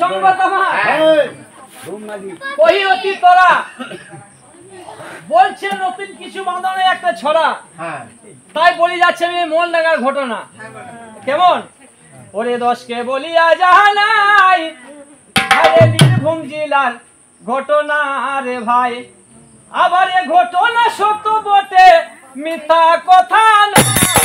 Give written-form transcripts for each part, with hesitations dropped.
সঙ্গ তোমার কহি অতি তোরা বলছে নতুন কিছু বাঁধানো একটা ছড়া তাই বলি যাচ্ছে আমি মন লাগার ঘটনা কেমন ওরে দশকে বলিয়া জানাই আরে বীরভূম জেলার ঘটনা রে ভাই আবার এ ঘটনা সত্য বটে মিথ্যা কথা না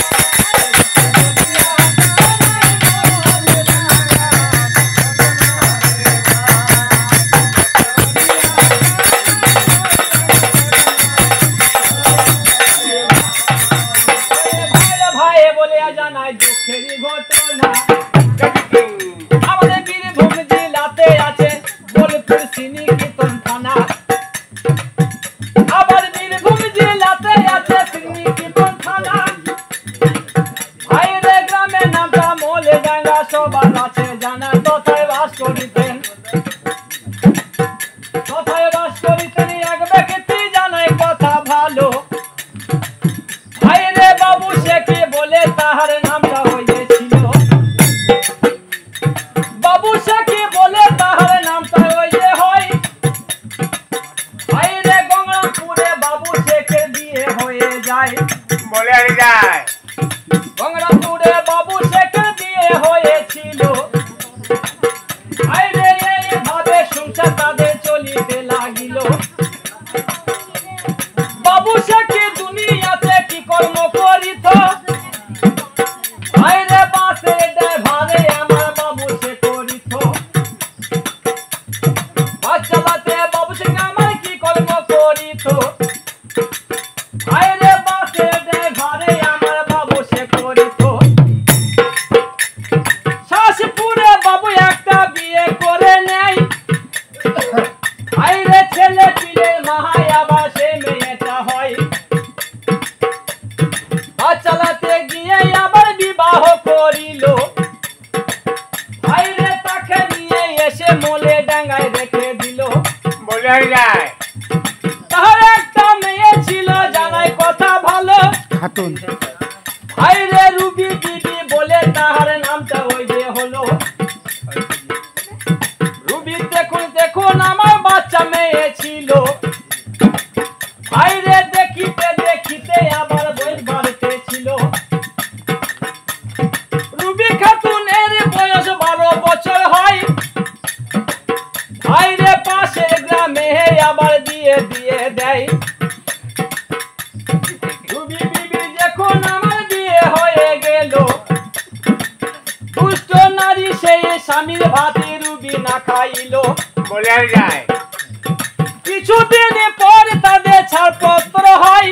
ভাই বলে জানাই দুঃখের ঘটনা আমাদের বীরভূম জেলাতে আছে বোলপুর শ্রীনিকেতন থানা আবার বীরভূম জেলাতে আছে শ্রীনিকেতন থানা ভাইরে গ্রামের নামটা মোলে ডাঙ্গা সবার আছে জানা তথায় বাস করিতেন এক ব্যক্তি জানাই কথা ভালো ভাইরে বাবু শেখে বলে তাহার নামটা হয়েছিল বাবু শেখে বলে তাহার নামটা হয়ে হয় ভাইরে গঙ্গাপুরে বাবু শেখে বিয়ে হয়ে যায় বলে যায় গঙ্গাপুরে বাবু শেখে বিয়ে হয়েছিল ভাইরে এইভাবে সংসার তাদের চলিতে লাগিল বাবু শেখে দুনিয়াতে কি কর্ম করিত ভাইরে বাসে ড্রাইভারে আমার বাবু সে করিত বাস চালাতে বাবু শেখে আমার কি কর্ম করিত ভাইরে বাসে ড্রাইভারে আমার বাবু সে করিত শাসপুরে বাবু একটা বিয়ে করে নেয় ভাইরে ছেলে পিলে মাহায় আবার সে মেয়েটা হয় বাস চালাতে গিয়ে আবার বিবাহ করিল ভাইরে তাকে নিয়ে এসে মোলে ডাঙ্গায় রেখে দিল বলে যায় তার একটা মেয়ে ছিল জানাই কথা ভালো খাতুন ভাইরে রুবি বিবি বলে তাহার নামটা ওই যে হলো রুবি দেখুন আমার বাচ্চা মেয়ে ছিল ভাইরে দেখিতে আবার বই বাড়তে ছিল রুবি খাতুনের বয়স 12 বছর হয় ভাইরে পাশের গ্রামে আবার দিয়ে দেয় রুবি বিবি যখন আমার বিয়ে হয়ে গেল দুষ্ট নারী সেই স্বামীর ভাতে রুবি না খাইল বলে যায় কিছুদিন পর তাদের ছাড়পত্র হয়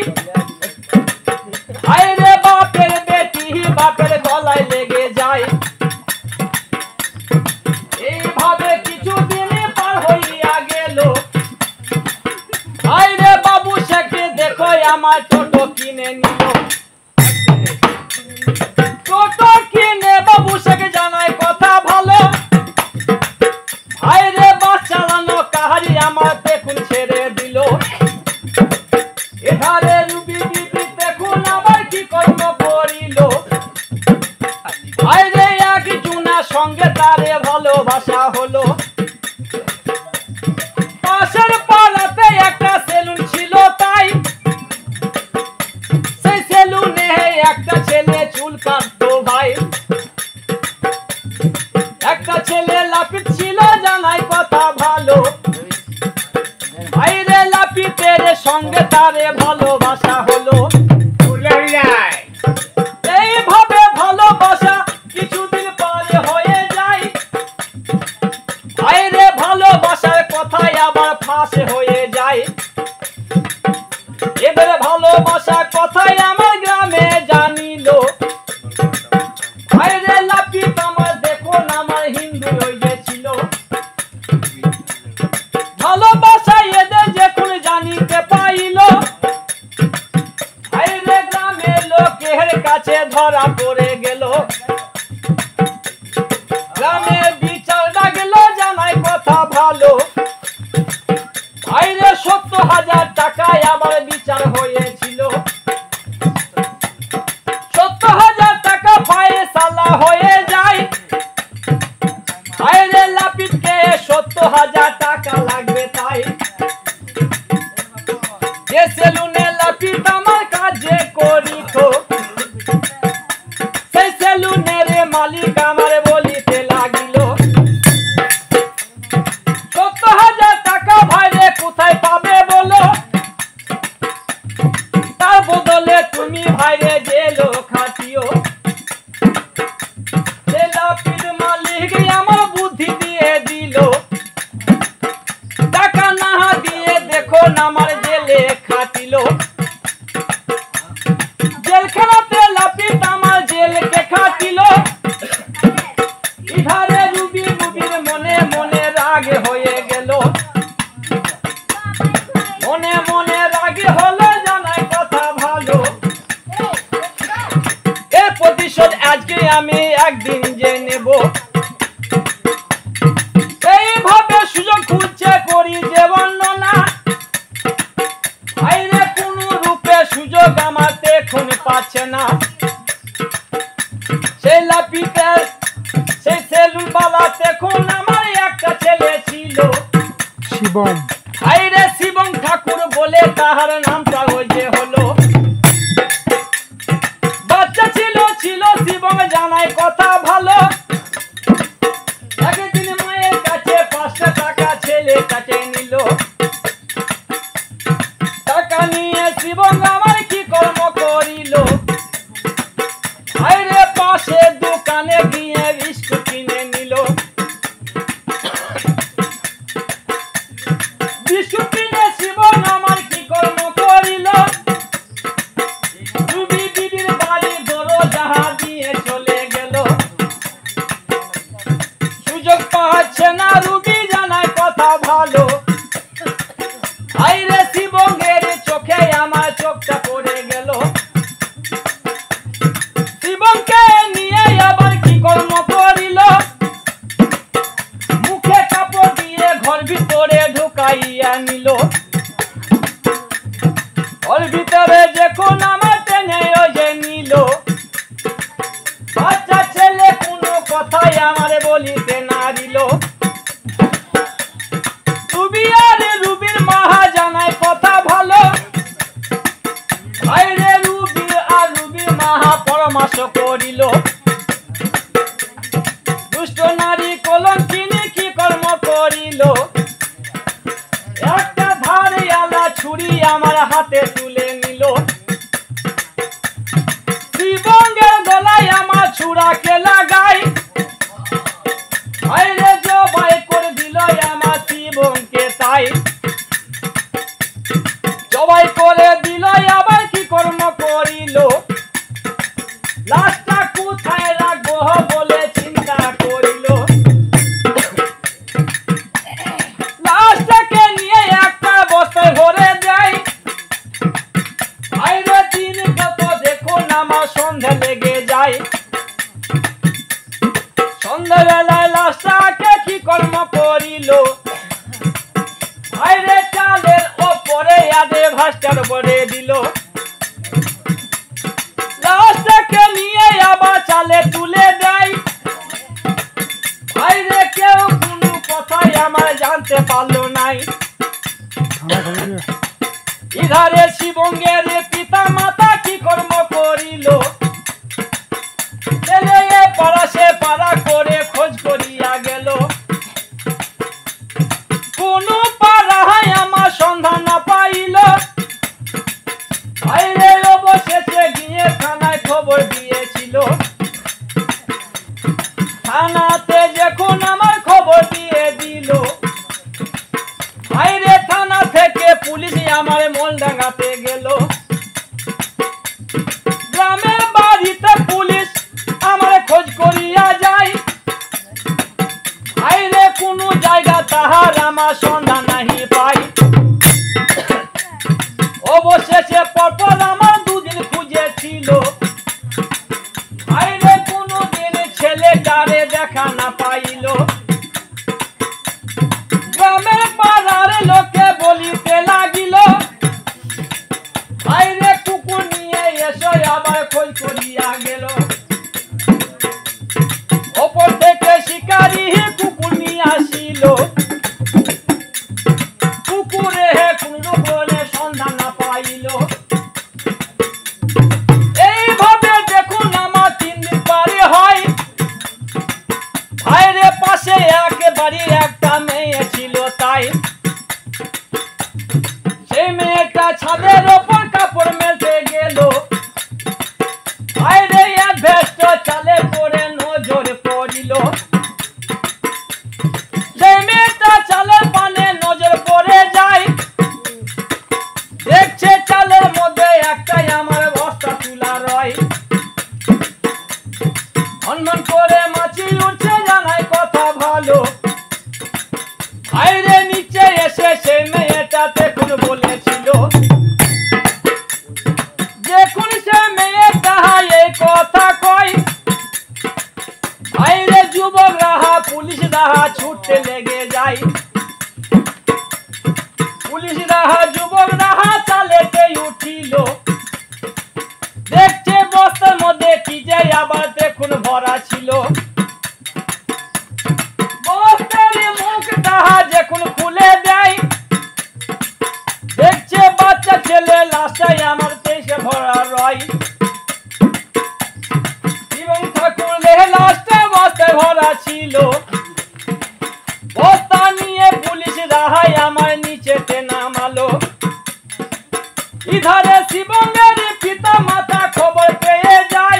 ভাইরে বাপের বেটি বাপের গলায় লেগে যায় এইভাবে কিছুদিন পার হইয়া গেল ভাইরে বাবু শেখে দেখো আমার টোটো কিনে নিল টোটো কিনে বাবু শেখে জানায় কথা ভালো ভাইরে বাস চালানো কাহারি আমার দেখুন ছেড়ে দিল এধারে রুবি বিবি দেখুন আবার কি কর্ম করিল ভাইরে এক জুনা সঙ্গে তারে ভালোবাসা হলো পাশের পাড়াতে একটা সেলুন ছিল তাই সেই সেলুনে একটা ছেলে চুল কাটতো ভাই একটা ছেলে লাপিত ছিল জানাই কথা ভালো ভাইরে লাপিতের সঙ্গে তারে ভালোবাসা হলো বলে যায় এইভাবে ভালোবাসা কিছুদিন পরে হয়ে যায় ভাইরে ভালোবাসার কথাই আবার ফাঁস হয়ে যায় এদের ভালোবাসা কথাই আমার গ্রামে জানিল ভাইরে লাপিত আমার দেখুন আমার হিন্দু হয়েছিল ভালোবাসা এদের যখন জানিতে পাইল ভাইরে গ্রামের লোকের কাছে ধরা পড়ে গেল গ্রামে বিচার লাগলো জানাই কথা ভালো ভাই 70,000 টাকা লাগবে তাই যে সেলুনে লাপিত আমার কাজে করিত সেই সেলুনের মালিক আমার বলিতে লাগিল 70,000 টাকা ভাইরে কোথায় পাবে বলো তার বদলে তুমি ভাইরে জেলো খাটিও সে লাপিত মালিক আমার বুদ্ধি দিয়ে দিল টাকা না দিয়ে দেখো না আমার জেলে খাটিল জেলখানাতে লাপিত আমার জেলকে খাটিল ইধারে রুবির মনে মনে রাগ হয়ে গেল মনে মনে রাগ হলো জানাই কথা ভালো এর প্রতিশোধ আজকে আমি একদিন যে নেব এইভাবে সুযোগ খুঁজছে করি যে বর্ণনা আইরে কোন রূপে সুযোগ আমার এখন পাচ্ছে না সেই লাপিতের সেই সেলুন বালা এখন আমার একটা ছেলে ছিল শিবম আইরে শিবম ঠাকুর বলে তাহার নামটা ওই যে হলো বাচ্চা ছিল শিবম জানাই কথা ভালো একদিন মায়ের কাছে 5টা টাকা ছেলে কাছে নিল টাকা নিয়ে শিবম আমার কি কর্ম করিল আইরে পাশে দোকানে গিয়ে বিস্কুট কিনে নিল বিস্কুট কিনে শিবম আমার কি কর্ম করিল রুবি বিবির বাড়ি দরজা দিয়ে চলে গেল সুযোগ পাচ্ছে না রুবি জানায় কথা ভালো আইরে শিবঙ্গের চোখে আমার চোখটা পড়ে গেল শিবঙ্গকে নিয়ে আবার কি কর্ম করিল মুখে কাপড় দিয়ে ঘর ভিতরে ঢুকাইয়া নিল ঘর ভিতরে যখন আমার টেনে ওই যে নিল বাচ্চা ছেলে কোনো কথাই আমার বলিতে না দিল রুবি আর রুবির মাহা জানায় কথা ভালো আইরে রুবি আর রুবির মাহা পরামর্শ করিল দুষ্ট নারী কলঙ্কিনী কি কর্ম করিল একটা ধারিয়ালা ছুরি আমার হাতে তুলে নিল শিবঙ্গের গলায় আমার ছুরাকে লাগাই আইরে জবাই করে দিল আমার শিবঙ্গকে তাই জবাই করে দিল আবার কি কর্ম করিল লাশটা কোথায় রাখবো বলে চিন্তা করিল লাশটাকে নিয়ে একটা বস্তায় ভরে দেয় আইরে দিন কত দেখুন আমার সন্ধ্যা লেগে যায় সন্ধ্যাবেলায় লাশটাকে কি কর্ম করিল আইরে চালের ওপরে আদে ভাস্টার ভরে দিল লাশটাকে নিয়ে আবার চালে তুলে দেয় আইরে কেউ কোনো কথাই আমার জানতে পারলো নাই ইধারে শিবঙ্গের পিতা মাতা কি কর্ম করিল ছেলে পাড়া সে পাড়া করে খোঁজ করিয়া গেল কোন পাড়ায় আমার সন্ধান না পাইল আইরে অবশেষে গিয়ে থানায় খবর দিয়েছিল থানাতে যখন আমার খবর দিয়ে দিল আইরে থানা থেকে পুলিশ আমার মোলডাঙ্গাতে গেল গ্রামের বাড়িতে পুলিশ আমার খোঁজ করিয়া যায় আইরে কোনো জায়গা তাহার আমার সন্ধান নাহি পাই অবশেষে পরপর আমার দুদিন খুঁজেছিল আইরে কোনো দিন ছেলেটারে দেখা না পাইল গ্রামের পাড়ার লোকে বলিতে লাগিল আইরে কুকুর নিয়ে এসে আবার খোঁজ করিয়া গেল ওপর থেকে শিকারি কুকুর নিয়ে আসিল পাশে একেবারে একটা মেয়ে ছিল তাই সেই মেয়েটা ছাদের ওপর কাপড় মেলতে গেল বাইরে ভেস্ট চালে পড়ে নজর পড়িল সেই মেয়েটা চালের পানে নজর পড়ে যায় দেখছে চালের মধ্যে একটাই আমার বস্তা তুলা রয় হনমন করে মাছি উঠছে জানাই কথা ভালো বাইরে নিচে এসে সেই মেয়েটা দেখুন বলেছিল দেখুন সে মেয়েটা এই কথা কয় বাইরে যুবক রাহা পুলিশ রাহা ছুটতে লেগে যায় পুলিশ রাহা যুবক রাহা চালেতে উঠিল দেখছে বস্তার মধ্যে কি যে আবার দেখুন ভরা ছিল বস্তার মুখটা যখন খুলে দেয় দেখছে বাচ্চা ছেলে লাশটাই আমার পেশে ভরা রয় এবং ঠাকুরের লাশটা বস্তায় ভরা ছিল বস্তা নিয়ে পুলিশ রাহাই আমার নিচেতে নামালো ইধারে শিবঙ্গের পিতা মাতা খবর পেয়ে যায়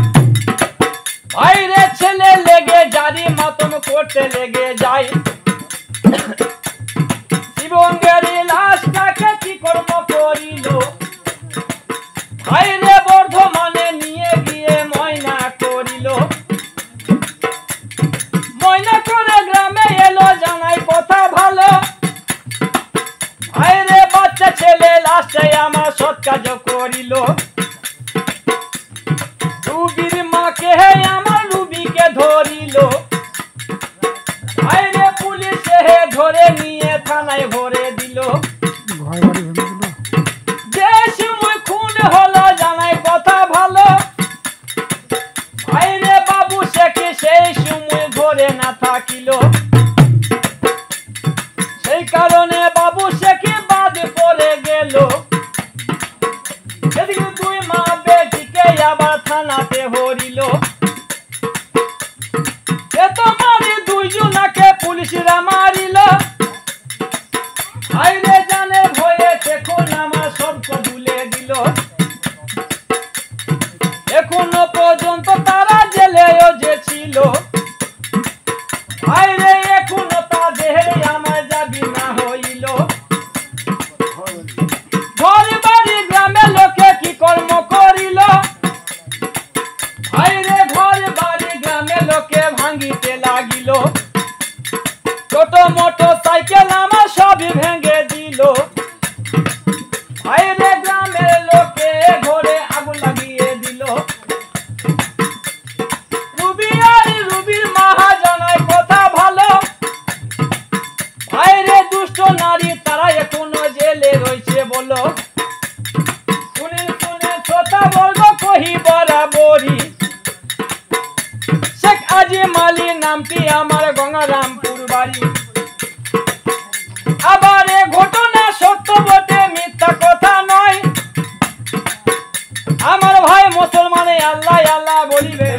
বাইরে ছেলে লেগে জারি মাতম করতে লেগে যায় শিবঙ্গের লাশটাকে কি কর্ম করিল বাইরে বর্ধমানে নিয়ে গিয়ে ময়না করিল ময়না করে গ্রামে এলো জানাই কথা ভালো বাইরে বাচ্চা ছেলে লাশে আমার সৎ কাজ করিল রুবির মাকে আমার রুবিকে ধরিল বাইরে পুলিশে ধরে নিয়ে থানায় ভরে দিল যে সময় খুন হলো জানাই কথা ভালো বাইরে বাবু শেখে সেই সময় ঘরে না থাকিল সেই কারণে বাবু শেখে বাদ পড়ে গেল এদিকে দুই মা বেটিকে আবার থানাতে হরিল এ তো মারি দুইজনাকে পুলিশরা মারিল বাইরে জানে ভয়ে দেখুন আমার সর্প ভুলে দিল এখনো পর্যন্ত তারা জেলেও যে ছিল বাইরে এখনো তাদের আমার যাবি না হইল ঘর বাড়ি গ্রামের লোকে কি কর্ম করিল বাইরে ঘর বাড়ি গ্রামের লোকে ভাঙিতে লাগিল ছোট মোটর সাইকেল আমার সবই ভেঙে দিল বাইরে গ্রামের লোকে ঘরে আগুন লাগিয়ে দিল রুবি আর রুবির মাহা জানায় কথা ভালো বাইরে দুষ্ট নারী তারা এখনো জেলে রয়েছে বলো শুনে শুনে শ্রোতা বলবো কহি বরাবরই শেখ আজিম আলী নামটি আমার গঙ্গারামপুর বাড়ি আবার এ ঘটনা সত্য বটে মিথ্যা কথা নয় আমার ভাই মুসলমানে আল্লাহ আল্লাহ বলিবে